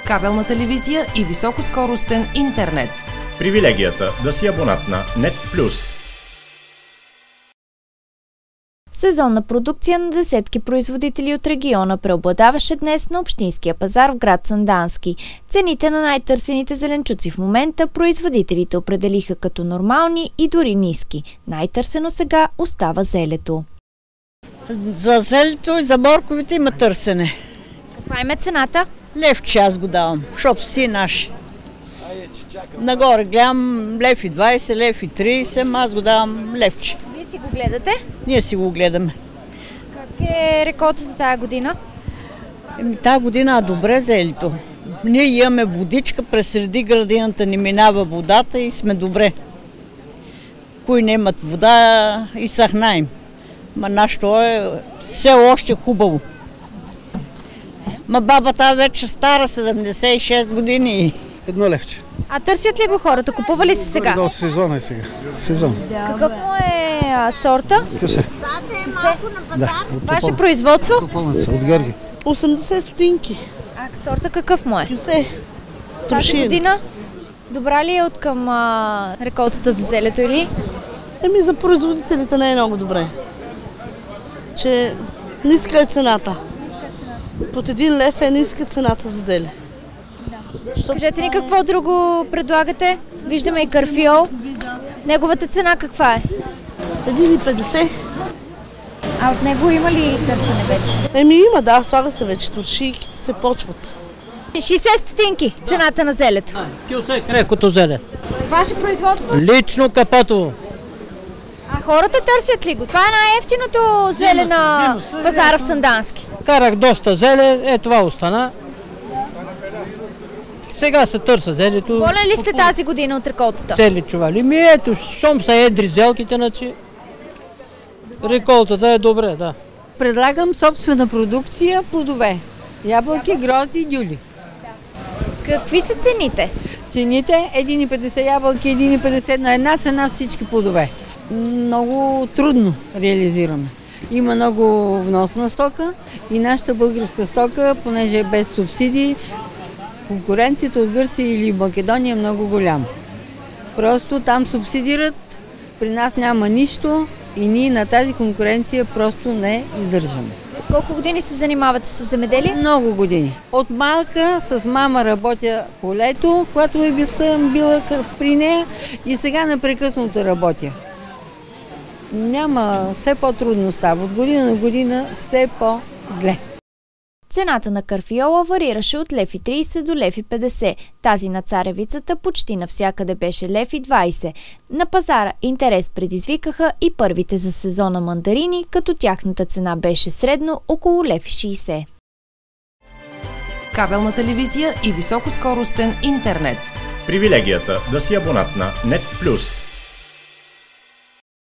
кабелна телевизия и високоскоростен интернет. Привилегията да си абонат на NET+. Сезонна продукция на десетки производители от региона преобладаваше днес на общинския пазар в град Сандански. Цените на най-търсените зеленчуци в момента производителите определиха като нормални и дори ниски. Най-търсено сега остава зелето. За зелето и за морковите има търсене. Каква е цената? Левче аз го давам, защото си е наш. Нагоре гледам лев и 20, лев и 30, аз го давам левче. Вие си го гледате? Ние си го гледаме. Как е реколтата тая година? Тая година добре зелето. Ние имаме водичка, през среди градината ни минава водата и сме добре. Кои нямат вода, изсъхнаем. Ма нашето е все още хубаво. Ма бабата вече стара, 76 години. Едно левче. А търсят ли го хората? Купува ли се сега? До сезона е сега. Сезон. Какъв му е сорта? Кюсе. Да. Ваше производство? Купълница, от Георги. 80 стотинки. А сорта какъв му е? Кюсе. Тази година добра ли е от към реколтата за зелето или? За производителите не е много добре. Че ниска е цената. Под 1 лев е ниска цената за зеле. Кажете ни какво друго предлагате? Виждаме и карфиол. Неговата цена каква е? 1,50. А от него има ли търсене вече? Има, да, слага се вече. Туршийките се почват. 60 стотинки цената на зелето. Кюсе крехкото зеле. Ваше производство? Лично Капатово. А хората търсят ли го? Това е най-ефтиното зеле на пазара в Сандански. Карах доста зеле, това остана. Сега се търса зелето. Болен ли сте тази година от реколтата? Цели чували. Ето, щом са едри зелките, значи реколтата е добре, да. Предлагам собствена продукция, плодове. Ябълки, грозди, дюли. Какви са цените? Цените 1,50 ябълки, 1,50 на една цена всички плодове. Много трудно реализираме. Има много вносна стока и нашата българска стока, понеже е без субсидии, конкуренцията от Гърция или Македония е много голяма. Просто там субсидират, при нас няма нищо и ние на тази конкуренция просто не издържаме. Колко години се занимавате с земеделие? Много години. От малка с мама работя по лето, когато съм била при нея и сега непрекъснато работя. Няма, все по-трудно става. От година на година все по-зле. Цената на карфиола варираше от 1,30 до 1,50. Тази на царевицата почти навсякъде беше 1,20. На пазара интерес предизвикаха и първите за сезона мандарини, като тяхната цена беше средно около 1,60. Кабелна телевизия и високоскоростен интернет. Привилегията да си абонат на NET+.